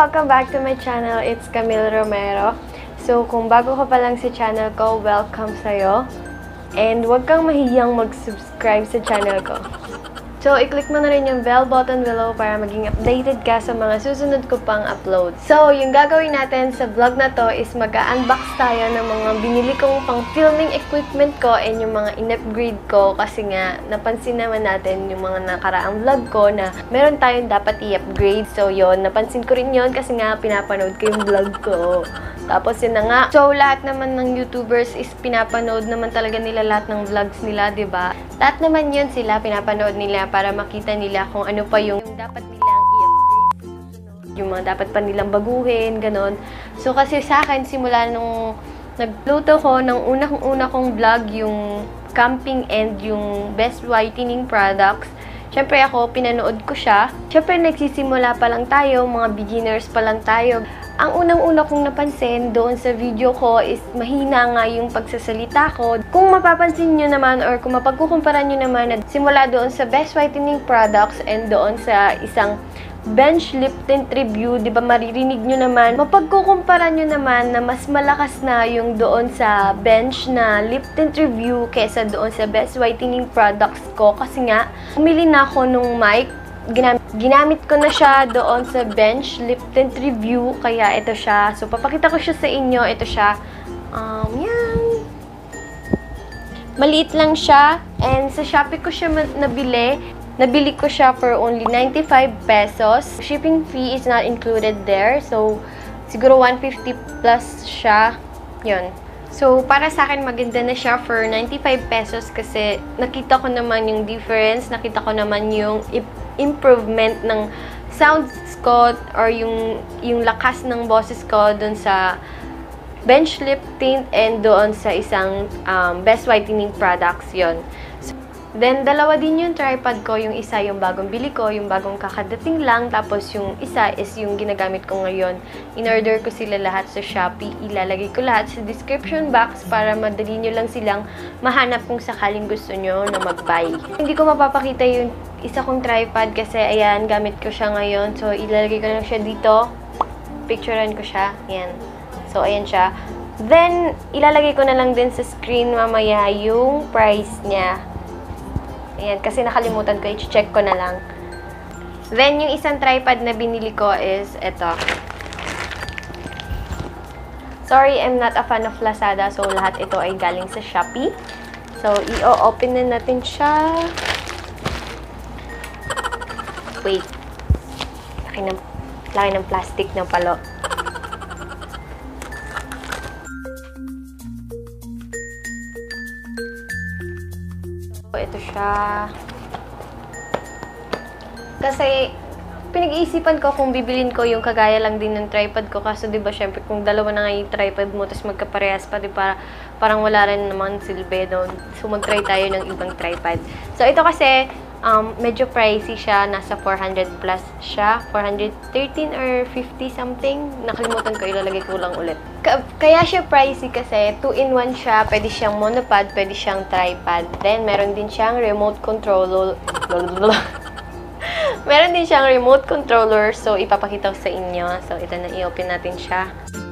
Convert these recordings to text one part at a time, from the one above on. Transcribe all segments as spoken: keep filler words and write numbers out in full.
Welcome back to my channel. It's Camille Romero. So, kung bago ka pa lang sa channel ko, welcome sa'yo. And huwag kang mahiyang mag-subscribe sa channel ko. So, i-click mo na rin yung bell button below para maging updated ka sa mga susunod ko pang upload. So, yung gagawin natin sa vlog na to is mag-unbox tayo ng mga binili kong pang filming equipment ko and yung mga in-upgrade ko kasi nga, napansin naman natin yung mga nakaraang vlog ko na meron tayong dapat i-upgrade. So, yon napansin ko rin yon kasi nga pinapanood ko yung vlog ko. Tapos yun na nga. So, lahat naman ng YouTubers is pinapanood naman talaga nila lahat ng vlogs nila, ba diba? Lahat naman yun sila, pinapanood nila para makita nila kung ano pa yung, yung dapat nilang i-upgrade. Yung mga dapat pa nilang baguhin, ganon. So, kasi sa akin, simula nung nagluto ko ng unang-una kong vlog, yung camping and yung best whitening products, syempre ako, pinanood ko siya. Syempre, nagsisimula pa lang tayo, mga beginners pa lang tayo. Ang unang-una kong napansin doon sa video ko is mahina nga yung pagsasalita ko. Kung mapapansin nyo naman or kung mapagkukumpara nyo naman na simula doon sa best whitening products and doon sa isang bench lip tint review, di ba maririnig nyo naman, mapagkukumpara nyo naman na mas malakas na yung doon sa bench na lip tint review kesa doon sa best whitening products ko. Kasi nga, umili na ako nung mic. Ginamit, ginamit ko na siya doon sa bench lip tint review, kaya ito siya. So, papakita ko siya sa inyo. Ito siya. Um, yan. Maliit lang siya. And sa Shopee ko siya nabili. Nabili ko siya for only ninety-five pesos. Shipping fee is not included there. So, siguro one fifty plus siya. Yun. So, para sa akin, maganda na siya for ninety-five pesos kasi nakita ko naman yung difference. Nakita ko naman yung improvement ng sounds ko or yung yung lakas ng boses ko doon sa bench lip tint and doon sa isang um, best whitening products yon. So, then dalawa din yung tripod ko, yung isa yung bagong bili ko, yung bagong kakadating lang, tapos yung isa is yung ginagamit ko ngayon. In-order ko sila lahat sa Shopee, ilalagay ko lahat sa description box para madali nyo lang silang mahanap kung sakaling gusto nyo na mag-buy. Hindi ko mapapakita yung isa kong tripod kasi ayan, gamit ko siya ngayon. So, ilalagay ko lang siya dito. Picturean ko siya. Ayan. So, ayan siya. Then, ilalagay ko na lang din sa screen mamaya yung price niya. Ayan, kasi nakalimutan ko. I-check ko na lang. Then, yung isang tripod na binili ko is ito. Sorry, I'm not a fan of Lazada. So, lahat ito ay galing sa Shopee. So, i-open na natin siya. Wait. Laki ng, laki ng plastic ng palo. So, ito siya. Kasi, pinag-iisipan ko kung bibilin ko yung kagaya lang din ng tripod ko. Kaso, di ba, syempre, kung dalawa na nga yung tripod mo, tapos magkaparehas pa, di ba, parang wala rin naman silbi doon. So, mag-try tayo ng ibang tripod. So, ito kasi, Um, medyo pricey siya. Nasa four hundred plus siya. four hundred thirteen or fifty something. Nakalimutan ko. Ilalagay ko lang ulit. Ka kaya siya pricey kasi two in one siya. Pwede siyang monopod. Pwede siyang tripod. Then, meron din siyang remote controller. Meron din siyang remote controller. So, ipapakita ko sa inyo. So, ito na. I-open natin siya.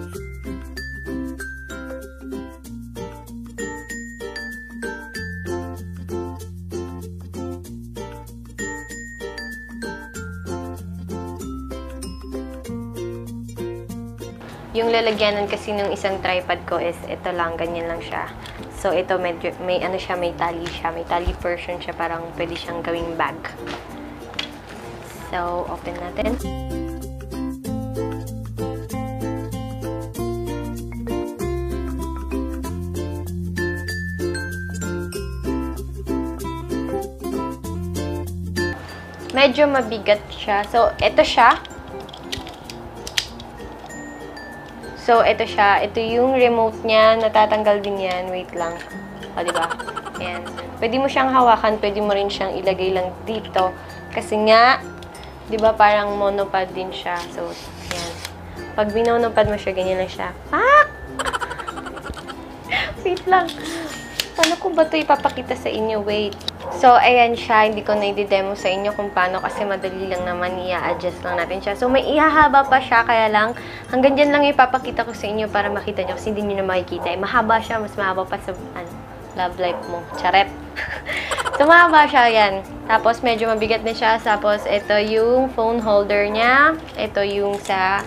Yung lalagyanan kasi ng isang tripod ko is ito lang, ganyan lang siya. So, ito medyo, may ano siya, may tali siya. May tali version siya, parang pwede siyang gawing bag. So, open natin. Medyo mabigat siya. So, ito siya. So, ito siya. Ito yung remote niya. Natatanggal din yan. Wait lang. O, diba? Ayan. Pwede mo siyang hawakan. Pwede mo rin siyang ilagay lang dito. Kasi nga, diba parang monopod din siya. So, ayan. Pag binonopod mo siya, ganyan lang siya. Ah! Wait lang. Paano ko ba ito ipapakita sa inyo? Wait. So, ayan siya. Hindi ko na i-demo sa inyo kung paano kasi madali lang naman i-adjust lang natin siya. So, may ihahaba pa siya. Kaya lang, hanggang dyan lang ipapakita ko sa inyo para makita nyo kasi hindi nyo na makikita. Eh, mahaba siya. Mas mahaba pa sa ano, love life mo. Charet. So, mahaba siya. Yan. Tapos, medyo mabigat na siya. Tapos, ito yung phone holder niya. Ito yung sa,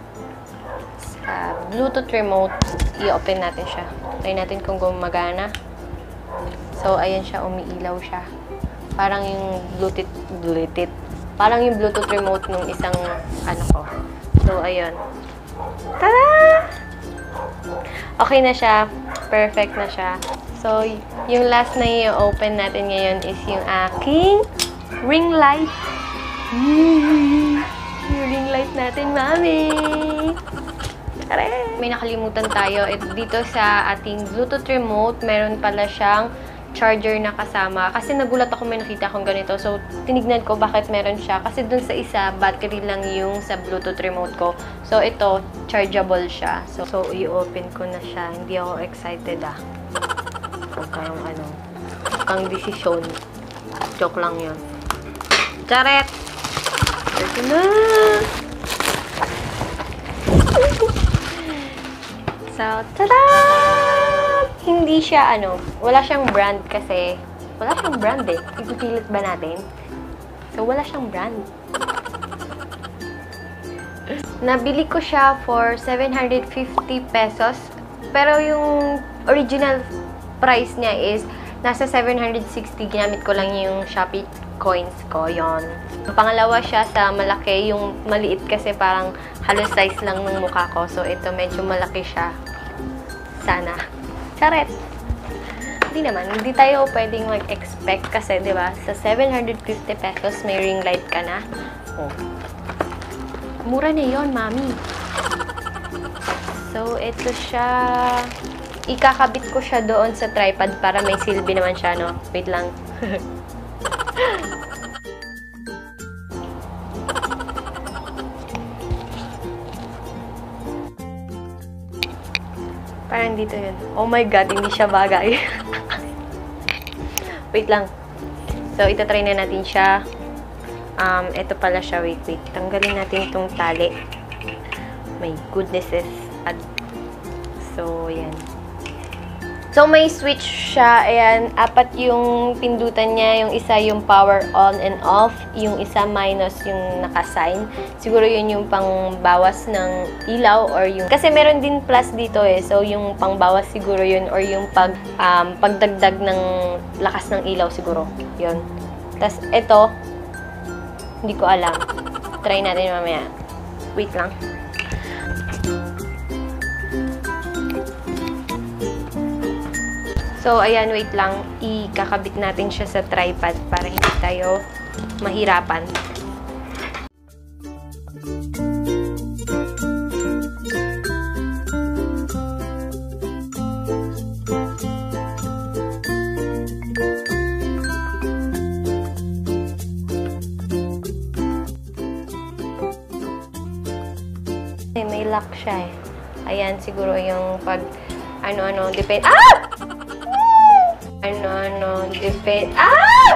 sa Bluetooth remote. I-open natin siya. Try natin kung gumagana. So, ayan siya, umiilaw siya. Parang yung Bluetooth, Bluetooth, parang yung Bluetooth remote nung isang, ano ko. So, ayun. Tada! Okay na siya. Perfect na siya. So, yung last na i-open natin ngayon is yung aking ring light. Yung ring light natin, mami! Tara! May nakalimutan tayo. It, dito sa ating Bluetooth remote, meron pala siyang charger na kasama. Kasi nagulat ako may nakita akong ganito. So, tinignan ko bakit meron siya. Kasi dun sa isa, battery lang yung sa Bluetooth remote ko. So, ito, chargeable siya. So, so i-open ko na siya. Hindi ako excited ah. Huwag kang ano, kang desisyon. Joke lang yun. Charet! Ito na! So, tada! Hindi siya, ano, wala siyang brand kasi, wala siyang brand eh. Ipipilit ba natin? So, wala siyang brand. Nabili ko siya for seven hundred fifty pesos. Pero yung original price niya is nasa seven hundred sixty. Ginamit ko lang yung Shopee coins ko, yon. Pangalawa siya sa malaki. Yung maliit kasi parang halos size lang ng mukha ko. So, ito medyo malaki siya. Sana. Charet! Hindi naman. Hindi tayo pwedeng mag-expect kasi, di ba? Sa seven hundred fifty pesos, may ring light ka na. Oh. Mura na yon, mami. So, ito siya. Ikakabit ko siya doon sa tripod para may silbi naman siya, no? Wait lang. Parang dito yun. Oh my God, hindi siya bagay. Wait lang. So, itatry na natin siya. Um, ito pala siya. Wait, wait. Tanggalin natin itong tali. My goodnesses. So, yan. So, may switch siya. Ayan, apat yung pindutan niya. Yung isa yung power on and off. Yung isa minus yung nakasign. Siguro yun yung pangbawas ng ilaw or yung... Kasi meron din plus dito eh. So, yung pangbawas siguro yun or yung pag, um, pagdagdag ng lakas ng ilaw siguro. Yun. Tapos, ito, hindi ko alam. Try natin mamaya. Wait lang. So, ayan, wait lang. Ikakabit natin siya sa tripod para hindi tayo mahirapan. May lock siya eh. Ayan, siguro yung pag ano-ano, depend... Ah! Ano-ano, depend... Ah!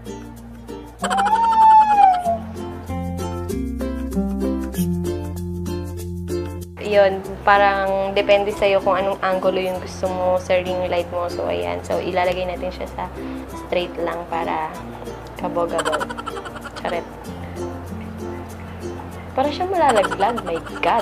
Yun, parang depende sa'yo kung anong angulo yung gusto mo sa ring light mo. So, ayan. So, ilalagay natin siya sa straight lang para kabog-abog. Charet. Para siya malalaglag. My God.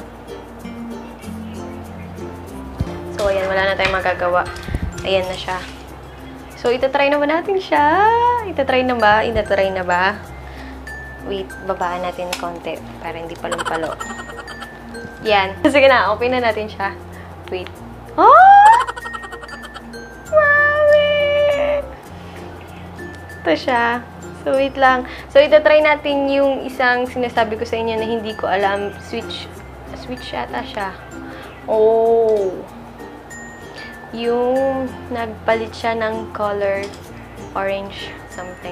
So, ayan. Wala na tayong magagawa. Ayan na siya. So, itatry na ba natin siya? Itatry na ba? Itatry na ba? Wait, babaan natin konti para hindi palong-palo. Yan. Sige na, open na natin siya. Wait. Oh! Mami! Ito siya. So, wait lang. So, itatry natin yung isang sinasabi ko sa inyo na hindi ko alam. Switch. Switch yata siya. Oh! Yung nagpalit siya ng color orange something.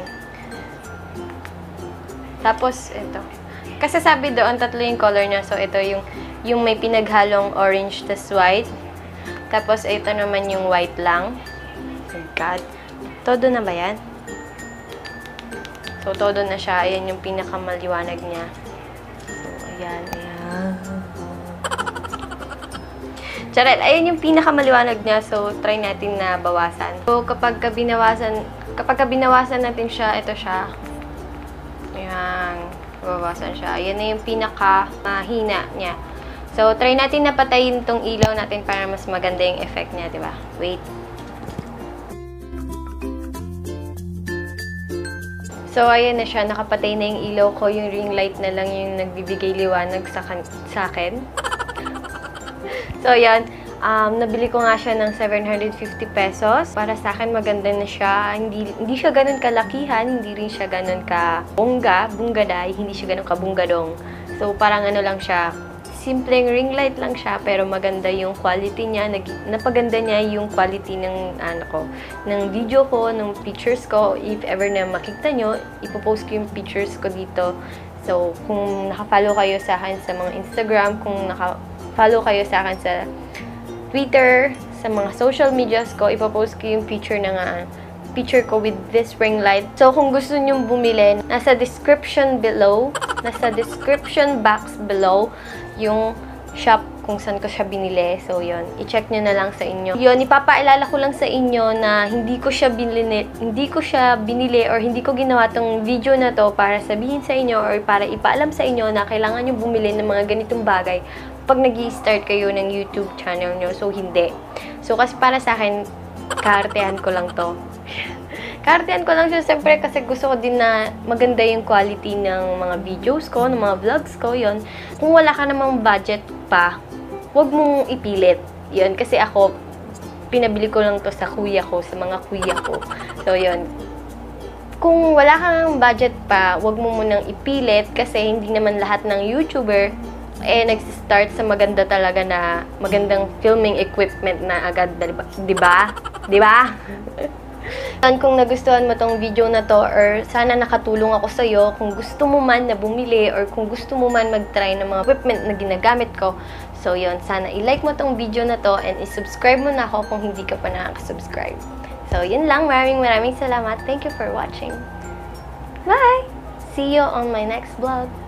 Tapos, ito. Kasi sabi doon, tatlo yung color niya. So, ito yung, yung may pinaghalong orange tas white. Tapos, ito naman yung white lang. Oh my God. Todo na ba yan? So, todo na siya. Ayan yung pinakamaliwanag niya. So, ayan, ayan. Charet, ayan yung pinakamaliwanag niya. So, try natin na bawasan. So, kapag ka binawasan, kapag ka binawasan natin siya, ito siya. Ayan. Bawasan siya. Ayan na yung pinaka-mahina niya. So, try natin na patayin tong ilaw natin para mas maganda yung effect niya, di ba? Wait. So, ayan na siya. Nakapatay na yung ilaw ko. Yung ring light na lang yung nagbibigay liwanag sa, sa akin. So, ayan. Um, nabili ko nga siya ng seven hundred fifty pesos. Para sa akin, maganda na siya. Hindi, hindi siya ganun kalakihan. Hindi rin siya ganun ka bongga, bunggaday. Hindi siya ganun kabunggadong. So, parang ano lang siya. Simpleng ring light lang siya, pero maganda yung quality niya. Nag, napaganda niya yung quality ng, ano ko, ng video ko, ng pictures ko. If ever na makita nyo, ipopost ko yung pictures ko dito. So, kung nakafollow kayo sa akin sa mga Instagram, kung nakafollow kayo sa akin sa Twitter, sa mga social medias ko, ipopost ko yung picture ng uh, picture ko with this ring light. So, kung gusto nyong bumili, nasa description below, nasa description box below, yung shop kung saan ko siya binili. So, yun. I-check nyo na lang sa inyo. Yun, ipapaalala ko lang sa inyo na hindi ko siya binili, hindi ko siya binili or hindi ko ginawa tong video na to para sabihin sa inyo or para ipaalam sa inyo na kailangan nyo bumili ng mga ganitong bagay pag nag-i-start kayo ng YouTube channel nyo. So, hindi. So, kasi para sa akin, kaartehan ko lang to. Kaartehan ko lang siya, siyempre, kasi gusto ko din na maganda yung quality ng mga videos ko, ng mga vlogs ko, yon. Kung wala ka namang budget pa, huwag mong ipilit. Yon, kasi ako, pinabili ko lang to sa kuya ko, sa mga kuya ko. So, yon. Kung wala kang budget pa, huwag mo munang ipilit kasi hindi naman lahat ng YouTuber eh nag-start sa maganda talaga na magandang filming equipment na agad, di ba? Di ba? Kung nagustuhan mo tong video na to or sana nakatulong ako sa'yo, kung gusto mo man na bumili or kung gusto mo man mag-try ng mga equipment na ginagamit ko, so yun, sana i-like mo tong video na to and i-subscribe mo na ako kung hindi ka pa nakaka-subscribe. So yun lang, maraming maraming salamat. Thank you for watching. Bye! See you on my next vlog.